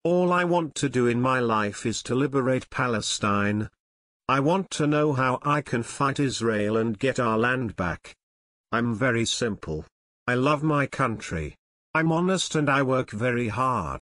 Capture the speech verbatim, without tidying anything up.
All I want to do in my life is to liberate Palestine. I want to know how I can fight Israel and get our land back. I'm very simple. I love my country. I'm honest and I work very hard.